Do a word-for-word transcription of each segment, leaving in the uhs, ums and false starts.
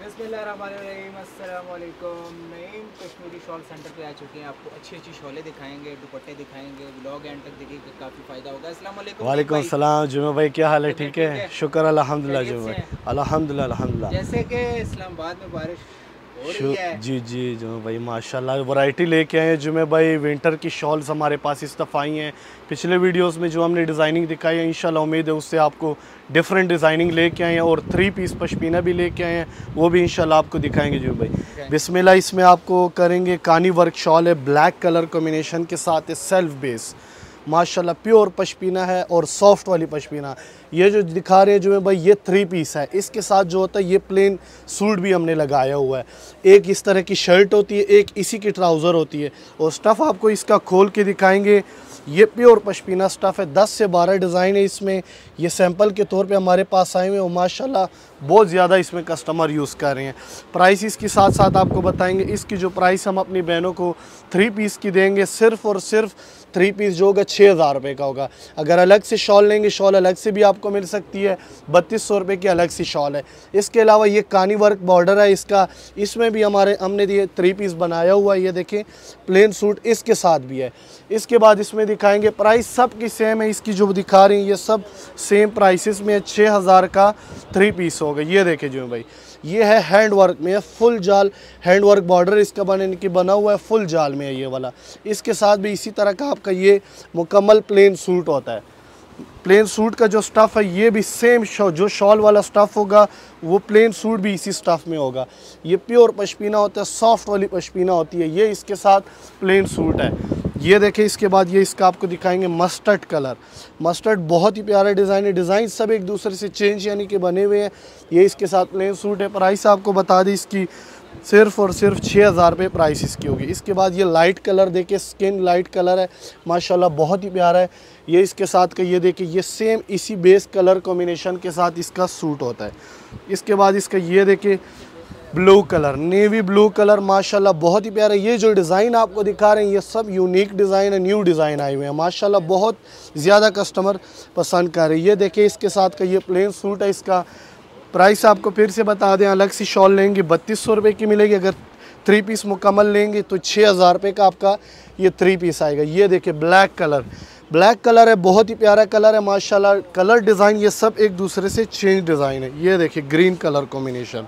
बिस्मिल्लाहिर्रहमानिर्रहीम, अस्सलाम वालेकुम। नईम कश्मीरी शॉल सेंटर पे आ चुके हैं। आपको अच्छी अच्छी शॉलें दिखाएंगे, दुपट्टे दिखाएंगे। व्लॉग एंड तक देखिएगा, काफ़ी फ़ायदा होगा। अस्सलाम वालेकुम। वालेकुम सलाम जुमे भाई, क्या हाल है? ठीक ठीक है, है, शुक्र अल्हम्दुलिल्लाह खैरियत जुमे से भाई, हैं। अल्हम्दुलिल्लाह अल्हम्दुलिल्लाह। जैसे कि इस्लामाबाद में बारिश हो शु रही है। जी जी जुमे भाई, माशाल्लाह वैरायटी लेके आए हैं जुमे भाई। विंटर की शॉल्स हमारे पास इस दफ़ा आई हैं। पिछले वीडियोस में जो हमने डिज़ाइनिंग दिखाई है, इंशाल्लाह उम्मीद है उससे आपको डिफरेंट डिज़ाइनिंग लेके आए हैं। और थ्री पीस पश्मीना भी लेके आए हैं, वो भी इंशाल्लाह आपको दिखाएंगे जुमे भाई। बिस्मिल्लाह। इसमें आपको करेंगे कानी वर्क शॉल है, ब्लैक कलर कॉम्बिनेशन के साथ है, सेल्फ बेस माशाल्लाह प्योर पश्मीना है और सॉफ्ट वाली पश्मीना। ये जो दिखा रहे हैं जो मैं भाई, ये थ्री पीस है। इसके साथ जो होता है ये प्लेन सूट भी हमने लगाया हुआ है। एक इस तरह की शर्ट होती है, एक इसी की ट्राउज़र होती है। और स्टफ़ आपको इसका खोल के दिखाएंगे। ये प्योर पश्मीना स्टफ़ है। दस से बारह डिज़ाइन है इसमें। ये सैंपल के तौर पे हमारे पास आए हुए हैं और माशाल्लाह बहुत ज़्यादा इसमें कस्टमर यूज़ कर रहे हैं। प्राइस इसके साथ साथ आपको बताएंगे। इसकी जो प्राइस हम अपनी बहनों को थ्री पीस की देंगे, सिर्फ़ और सिर्फ थ्री पीस जो होगा छः हज़ार रुपये का होगा। अगर अलग से शॉल लेंगे, शॉल अलग से भी आपको मिल सकती है। बत्तीस सौ रुपये की अलग सी शॉल है। इसके अलावा ये कानी वर्क बॉर्डर है इसका, इसमें भी हमारे हमने ये थ्री पीस बनाया हुआ है। ये देखें, प्लेन सूट इसके साथ भी है। इसके बाद इसमें दिखाएंगे। प्राइस सब की सेम है। इसकी जो दिखा रही हैं ये सब सेम प्राइसेस में छः हज़ार का थ्री पीस होगा। ये देखें जो भाई, ये है हैंड वर्क में, फुल जाल हैंड वर्क बॉर्डर इसका बने की बना हुआ है, फुल जाल में है ये वाला। इसके साथ भी इसी तरह का आपका ये मुकम्मल प्लेन सूट होता है। प्लेन सूट का जो स्टफ़ है ये भी सेम, जो शॉल वाला स्टफ़ होगा वो प्लेन सूट भी इसी स्टफ़ में होगा। ये प्योर पश्मीना होता है, सॉफ्ट वाली पश्मीना होती है। ये इसके साथ प्लेन सूट है। ये देखें, इसके बाद ये इसका आपको दिखाएंगे मस्टर्ड कलर। मस्टर्ड बहुत ही प्यारा डिज़ाइन है। डिज़ाइन सब एक दूसरे से चेंज यानी कि बने हुए हैं। ये इसके साथ प्लेन सूट है। प्राइस आपको बता दें इसकी सिर्फ़ और सिर्फ छः हज़ार रुपये प्राइस इसकी होगी। इसके बाद ये लाइट कलर देखिए, स्किन लाइट कलर है माशाल्लाह, बहुत ही प्यारा है। ये इसके साथ का ये देखिए, ये सेम इसी बेस कलर कॉम्बिनेशन के साथ इसका सूट होता है। इसके बाद इसका ये देखिए blue colour, navy blue colour माशाल्लाह बहुत ही प्यारा है। ये जो डिज़ाइन आपको दिखा रहे हैं ये सब यूनिक डिज़ाइन है, न्यू डिज़ाइन आए हुए हैं माशाल्लाह, बहुत ज़्यादा कस्टमर पसंद कर रहे हैं। ये देखिए, इसके साथ का ये प्लेन सूट है। इसका प्राइस आपको फिर से बता दें, अलग सी शॉल लेंगे बत्तीस सौ रुपये की मिलेगी। अगर थ्री पीस मुकम्मल लेंगे तो छः हज़ार रुपये का आपका ये थ्री पीस आएगा। ये देखिए ब्लैक कलर, ब्लैक कलर है, बहुत ही प्यारा कलर है माशाल्लाह। कलर डिज़ाइन ये सब एक दूसरे से चेंज डिज़ाइन है। ये देखिए ग्रीन कलर कॉम्बिनेशन,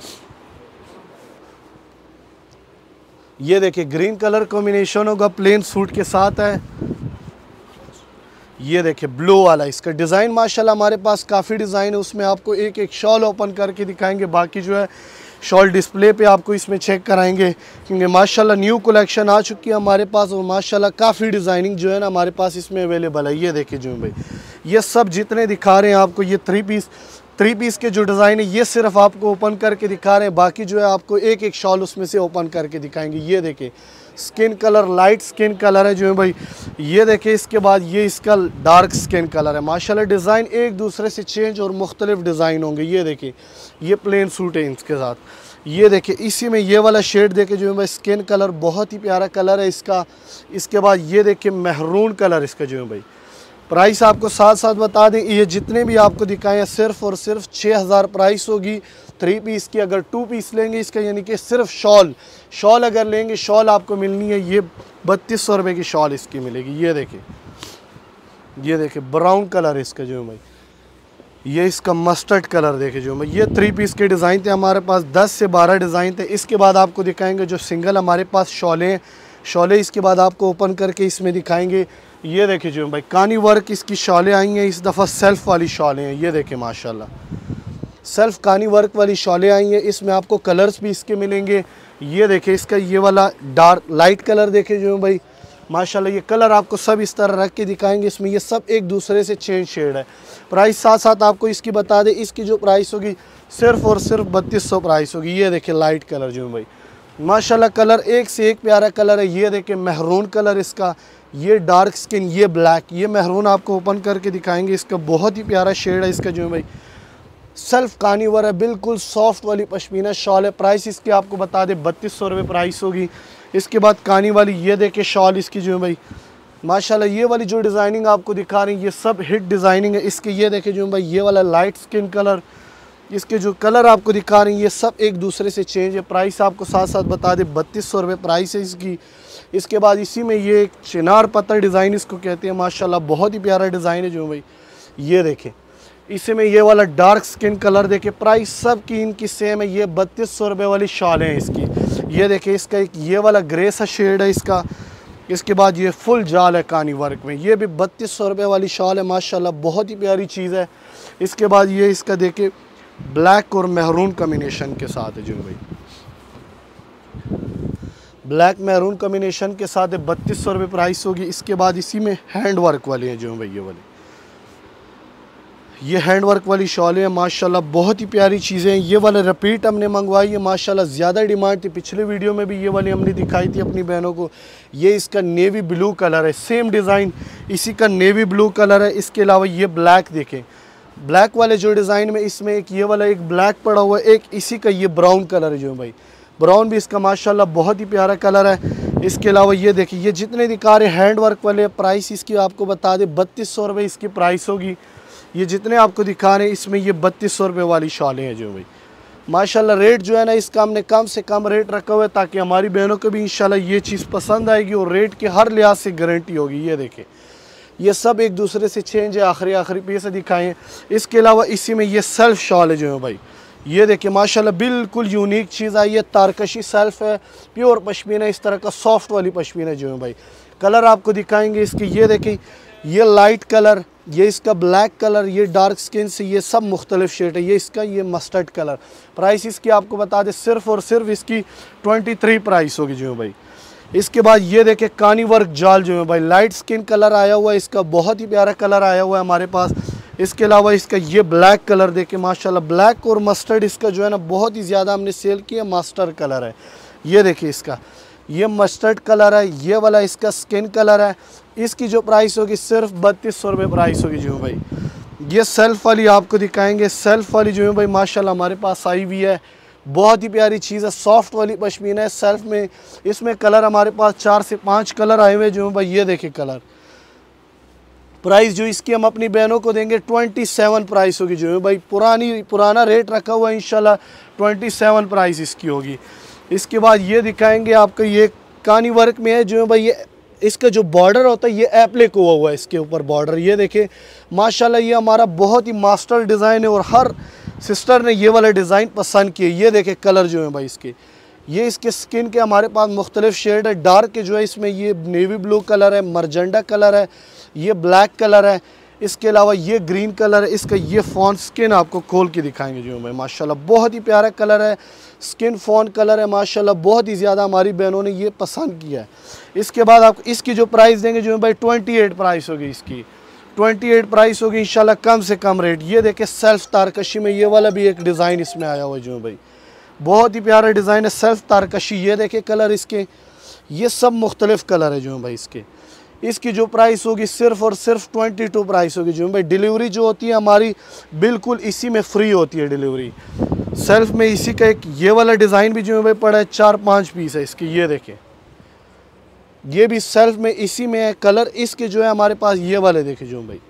ये देखिए ग्रीन कलर कॉम्बिनेशन होगा, प्लेन सूट के साथ है। ये देखिए ब्लू वाला इसका डिज़ाइन माशाल्लाह हमारे पास काफ़ी डिज़ाइन है। उसमें आपको एक एक शॉल ओपन करके दिखाएंगे, बाकी जो है शॉल डिस्प्ले पे आपको इसमें चेक कराएंगे, क्योंकि माशाल्लाह न्यू कलेक्शन आ चुकी है हमारे पास और माशाल्लाह काफ़ी डिज़ाइनिंग जो है ना हमारे पास इसमें अवेलेबल है। ये देखिए जो भाई, ये सब जितने दिखा रहे हैं आपको, ये थ्री पीस थ्री पीस के जो डिज़ाइन है ये सिर्फ आपको ओपन करके दिखा रहे हैं, बाकी जो है आपको एक एक शॉल उसमें से ओपन करके दिखाएंगे। ये देखिए skin colour, light skin colour है जो है भाई। ये देखिए, इसके बाद ये इसका डार्क स्किन कलर है माशाल्लाह। डिज़ाइन एक दूसरे से चेंज और मुख्तलिफ डिज़ाइन होंगे। ये देखिए, ये प्लेन सूट है इसके साथ। ये देखिए, इसी में ये वाला शेड देखे जो है भाई, स्किन कलर बहुत ही प्यारा कलर है इसका। इसके बाद ये देखिए मेहरून कलर इसका जो है भाई। प्राइस आपको साथ साथ बता दें, ये जितने भी आपको दिखाएं सिर्फ़ और सिर्फ छः हज़ार प्राइस होगी थ्री पीस की। अगर टू पीस लेंगे इसका यानी कि सिर्फ शॉल शॉल अगर लेंगे, शॉल आपको मिलनी है ये बत्तीस सौ रुपये की शॉल इसकी मिलेगी। ये देखिए, ये देखिए ब्राउन कलर इसका जो है भाई। ये इसका मस्टर्ड कलर देखे जो भाई। ये थ्री पीस के डिज़ाइन थे हमारे पास, दस से बारह डिज़ाइन थे। इसके बाद आपको दिखाएंगे जो सिंगल हमारे पास शॉलें शॉलें इसके बाद आपको ओपन करके इसमें दिखाएंगे। ये देखिए जो भाई, कानी वर्क इसकी शॉलें आई हैं इस दफ़ा, सेल्फ़ वाली शॉलें हैं। ये देखिए माशाल्लाह सेल्फ़ कानी वर्क वाली शॉलें आई हैं। इसमें आपको कलर्स भी इसके मिलेंगे। ये देखिए, इसका ये वाला डार्क लाइट कलर देखे जो भाई माशाल्लाह। ये कलर आपको सब इस तरह रख के दिखाएंगे। इसमें ये सब एक दूसरे से चेंज शेड है। प्राइस साथ साथ आपको इसकी बता दें, इसकी जो प्राइस होगी सिर्फ़ और सिर्फ बत्तीस सौ प्राइस होगी। ये देखिए लाइट कलर जो भाई माशाल्लाह, कलर एक से एक प्यारा कलर है। ये देखिए मेहरून कलर इसका, ये डार्क स्किन, ये ब्लैक, ये मेहरून आपको ओपन करके दिखाएंगे। इसका बहुत ही प्यारा शेड है इसका जो भाई। सेल्फ कानीवर है, बिल्कुल सॉफ्ट वाली पश्मीना शॉल है। प्राइस इसकी आपको बता दें बत्तीस सौ रुपये प्राइस होगी। इसके बाद कानी वाली ये देखे शॉल इसकी जो है भाई माशाल्लाह। ये वाली जो डिज़ाइनिंग आपको दिखा रही है ये सब हिट डिज़ाइनिंग है इसकी। ये देखे जो भाई, ये वाला लाइट स्किन कलर, इसके जो कलर आपको दिखा रही हैं ये सब एक दूसरे से चेंज है। प्राइस आपको साथ साथ बता दें बत्तीस सौ रुपये प्राइस है इसकी। इसके बाद इसी में ये एक चिनार पत्थर डिज़ाइन इसको कहते हैं, माशाल्लाह बहुत ही प्यारा डिज़ाइन है जो भाई ये देखें। इसी में ये वाला डार्क स्किन कलर देखें, प्राइस सब की इनकी सेम है। ये बत्तीस सौ रुपये वाली शॉल है इसकी। ये देखें इसका एक ये वाला ग्रे सा शेड है इसका। इसके बाद ये फुल जाल है कानी वर्क में, ये भी बत्तीस सौ रुपये वाली शॉल है माशाल्लाह बहुत ही प्यारी चीज़ है। इसके बाद ये इसका देखें ब्लैक और मेहरून कॉम्बिनेशन के साथ है जो भाई, ब्लैक मेहरून कॉम्बिनेशन के साथ है, बत्तीस सौ रुपये प्राइस होगी। इसके बाद इसी में हैंड वर्क वाले हैं जो भाई ये वाले, ये हैंड वर्क वाली शॉलें हैं माशाल्लाह बहुत ही प्यारी चीज़ें हैं। ये वाला रिपीट हमने मंगवाई है माशाल्लाह, ज़्यादा डिमांड थी। पिछले वीडियो में भी ये वाली हमने दिखाई थी अपनी बहनों को। ये इसका नेवी ब्लू कलर है, सेम डिज़ाइन इसी का नेवी ब्लू कलर है। इसके अलावा ये ब्लैक देखें, ब्लैक वाले जो डिज़ाइन में इसमें एक ये वाला एक ब्लैक पड़ा हुआ है, एक इसी का ये ब्राउन कलर है जो भाई, ब्राउन भी इसका माशाल्लाह बहुत ही प्यारा कलर है। इसके अलावा ये देखिए ये जितने दिखा रहे हैंड वर्क वाले, प्राइस इसकी आपको बता दें बत्तीस सौ रुपये इसकी प्राइस होगी। ये जितने आपको दिखा रहे हैं इसमें ये बत्तीस सौ रुपये वाली शॉलें हैं जो भाई माशाल्लाह। रेट जो है ना इसका हमने कम से कम रेट रखा हुआ है ताकि हमारी बहनों को भी इंशाल्लाह ये चीज़ पसंद आएगी और रेट की हर लिहाज से गारंटी होगी। ये देखें ये सब एक दूसरे से चेंज है, आखिरी आखिरी पीस दिखाएँ। इसके अलावा इसी में ये सेल्फ शॉल है जो है भाई, ये देखिए माशाल्लाह बिल्कुल यूनिक चीज़ आई है। तारकशी सेल्फ है, प्योर पश्मीना, इस तरह का सॉफ्ट वाली पश्मीना जो है भाई। कलर आपको दिखाएंगे इसके, ये देखिए ये लाइट कलर, ये इसका ब्लैक कलर, ये डार्क स्किन से ये सब मुख्तलिफ शेड है। ये इसका ये मस्टर्ड कलर, प्राइस इसकी आपको बता दें सिर्फ और सिर्फ इसकी ट्वेंटी थ्री प्राइस होगी जो है भाई। इसके बाद ये देखें कानी वर्क जाल जो है भाई, लाइट स्किन कलर आया हुआ है इसका, बहुत ही प्यारा कलर आया हुआ है हमारे पास। इसके अलावा इसका ये ब्लैक कलर देखें माशाल्लाह, ब्लैक और मस्टर्ड इसका जो है ना बहुत ही ज़्यादा हमने सेल किया, मास्टर कलर है। ये देखिए इसका ये मस्टर्ड कलर है, ये वाला इसका स्किन कलर है। इसकी जो प्राइस होगी सिर्फ बत्तीस सौ रुपये प्राइस होगी जो भाई। ये सेल्फ वाली आपको दिखाएंगे, सेल्फ वाली जो है भाई माशाल्लाह हमारे पास आई हुई है, बहुत ही प्यारी चीज़ है, सॉफ्ट वाली पश्मीना है सेल्फ में। इसमें कलर हमारे पास चार से पाँच कलर आए हुए जो भाई, ये देखिए कलर। प्राइस जो इसकी हम अपनी बहनों को देंगे ट्वेंटी सेवन प्राइस होगी जो है भाई, पुरानी पुराना रेट रखा हुआ है इंशाल्लाह ट्वेंटी सेवन प्राइस इसकी होगी। इसके बाद ये दिखाएंगे आपको, ये कानी वर्क में है जो है भाई, ये इसका जो बॉर्डर होता है ये एप्लिक हुआ हुआ है इसके ऊपर बॉर्डर। ये देखें माशाल्लाह ये हमारा बहुत ही मास्टर डिज़ाइन है और हर सिस्टर ने ये वाला डिज़ाइन पसंद किए। ये देखें कलर जो है भाई इसके, ये इसके स्किन के हमारे पास मुख्तलिफ शेड है। डार्क के जो है इसमें ये नेवी ब्लू कलर है, मरजेंडा कलर है, ये ब्लैक कलर है। इसके अलावा ये ग्रीन कलर है, इसका ये फ़ॉन स्किन आपको खोल के दिखाएंगे जो भाई माशाल्लाह बहुत ही प्यारा कलर है, स्किन फ़ॉन कलर है माशाल्लाह, बहुत ही ज़्यादा हमारी बहनों ने ये पसंद किया है। इसके बाद आपको इसकी जो प्राइस देंगे जो भाई ट्वेंटी एट प्राइस होगी इसकी, ट्वेंटी एट प्राइस होगी इंशाल्लाह कम से कम रेट। ये देखें सेल्फ तारकशी में ये वाला भी एक डिज़ाइन इसमें आया हुआ है जो भाई, बहुत ही प्यारा डिज़ाइन है सेल्फ तारकशी। ये देखें कलर इसके, ये सब मुख्तलिफ कलर है जो भाई इसके। इसकी जो प्राइस होगी सिर्फ और सिर्फ ट्वेंटी टू प्राइस होगी जो भाई। डिलीवरी जो होती है हमारी बिल्कुल इसी में फ्री होती है डिलीवरी। सेल्फ में इसी का एक ये वाला डिज़ाइन भी जो भाई पड़ा है, चार पांच पीस है इसके। ये देखें ये भी सेल्फ में इसी में है, कलर इसके जो है हमारे पास ये वाले देखें जो भाई,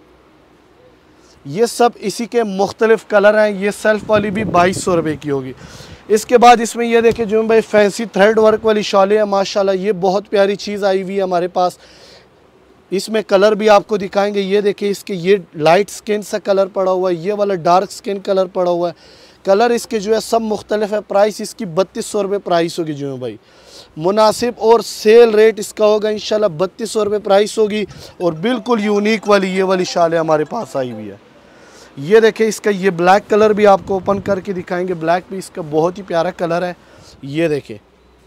ये सब इसी के मुख्तलिफ कलर हैं। ये सेल्फ वाली भी बाईस सौ रुपये की होगी। इसके बाद इसमें ये देखें जो भाई फैंसी थ्रेड वर्क वाली शॉलें हैं माशाल्लाह, ये बहुत प्यारी चीज़ आई हुई है हमारे पास। इसमें कलर भी आपको दिखाएंगे, ये देखिए इसके ये लाइट स्किन सा कलर पड़ा हुआ है, ये वाला डार्क स्किन कलर पड़ा हुआ है। कलर इसके जो है सब मुख्तलिफ है। प्राइस इसकी बत्तीस सौ रुपये प्राइस होगी जो है भाई, मुनासिब और सेल रेट इसका होगा इंशाल्लाह बत्तीस सौ रुपये प्राइस होगी। और बिल्कुल यूनिक वाली ये वाली शालें हमारे पास आई हुई है। ये देखें इसका ये ब्लैक कलर भी आपको ओपन करके दिखाएंगे, ब्लैक भी इसका बहुत ही प्यारा कलर है। ये देखें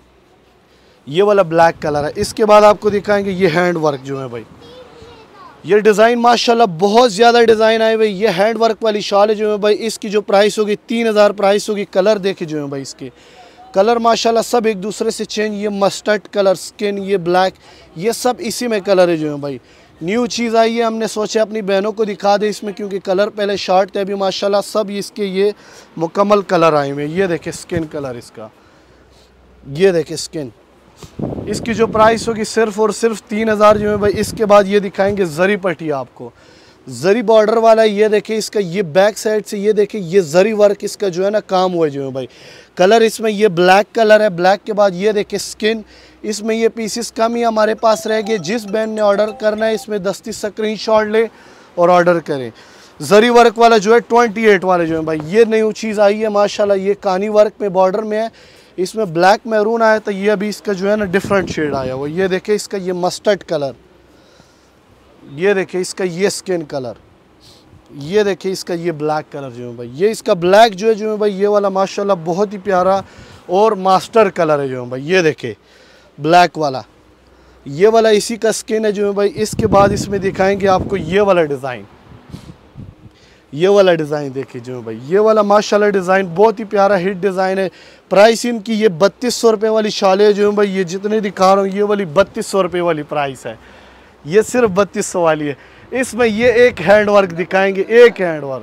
ये वाला ब्लैक कलर है। इसके बाद आपको दिखाएंगे ये हैंड वर्क जो है भाई, ये डिज़ाइन माशाल्लाह बहुत ज़्यादा डिज़ाइन आए भाई। ये हैंड वर्क वाली शॉल है जो है भाई, इसकी जो प्राइस होगी तीन हज़ार प्राइस होगी। कलर देखे जो है भाई इसके, कलर माशाल्लाह सब एक दूसरे से चेंज। ये मस्टर्ड कलर स्किन, ये ब्लैक, ये सब इसी में कलर है जो है भाई। न्यू चीज़ आई है, हमने सोचा अपनी बहनों को दिखा दे इसमें, क्योंकि कलर पहले शॉर्ट थे, अभी माशाल्लाह सब इसके ये मुकम्मल कलर आए हुए हैं। ये देखे स्किन कलर इसका, ये देखे स्किन। इसकी जो प्राइस होगी सिर्फ और सिर्फ तीन हज़ार जो है भाई। इसके बाद ये दिखाएंगे जरी पट्टी आपको, जरी बॉर्डर वाला। ये देखे इसका ये बैक साइड से ये देखे ये जरी वर्क इसका जो है ना काम हुआ है जो है भाई। कलर इसमें ये ब्लैक कलर है। ब्लैक के बाद ये देखे स्किन, इसमें ये पीसेस कम ही हमारे पास रह गए। जिस बैंड ने ऑर्डर करना है इसमें दस्ती स्क्रीन शॉट ले और ऑर्डर करें। जरी वर्क वाला जो है अट्ठाईस वाला जो है भाई, ये न्यू चीज़ आई है माशाल्लाह। ये कानी वर्क में बॉर्डर में है, इसमें ब्लैक मैरून आया था, ये अभी इसका जो है ना डिफरेंट शेड आया हुआ। ये देखे इसका ये मस्टर्ड कलर, ये देखे इसका ये स्किन कलर, ये देखे इसका ये ब्लैक कलर जो है भाई। ये इसका ब्लैक जो है जो है भाई ये वाला माशाल्लाह बहुत ही प्यारा और मास्टर कलर है जो है भाई। ये देखे ब्लैक वाला, ये वाला इसी का स्किन है जो है भाई। इसके बाद इसमें दिखाएंगे आपको ये वाला डिज़ाइन, ये वाला डिज़ाइन देखिए जो है भाई। ये वाला माशाल्लाह डिज़ाइन बहुत ही प्यारा हिट डिज़ाइन है। प्राइस इनकी ये बत्तीस सौ रुपये वाली शाले जो है भाई, ये जितने दिखा रहा हूँ ये वाली बत्तीस सौ रुपये वाली प्राइस है। ये सिर्फ बत्तीस सौ वाली है। इसमें ये एक हैंड वर्क दिखाएंगे, एक हैंड वर्क,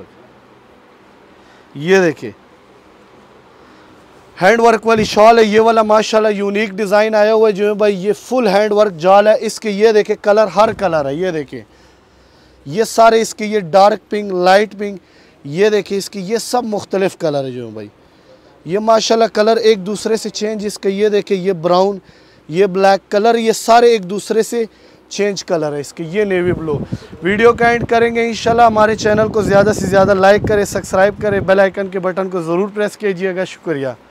ये देखिए हैंड वर्क वाली शॉल है। ये वाला माशाल्लाह यूनिक डिज़ाइन आया हुआ है जो है भाई। ये फुल हैंड वर्क जाल है इसके। ये देखे कलर हर कलर है, ये देखे ये सारे इसके, ये डार्क पिंक, लाइट पिंक, ये देखिए इसकी ये सब मुख्तलिफ कलर है जो है भाई। ये माशाल्लाह कलर एक दूसरे से चेंज, इसके ये देखिए ये ब्राउन, ये ब्लैक कलर, ये सारे एक दूसरे से चेंज कलर है इसके। ये नेवी ब्लू। वीडियो का एंड करेंगे इंशाल्लाह। हमारे चैनल को ज़्यादा से ज़्यादा लाइक करें, सब्सक्राइब करें, बेल आइकन के बटन को ज़रूर प्रेस कीजिएगा। शुक्रिया।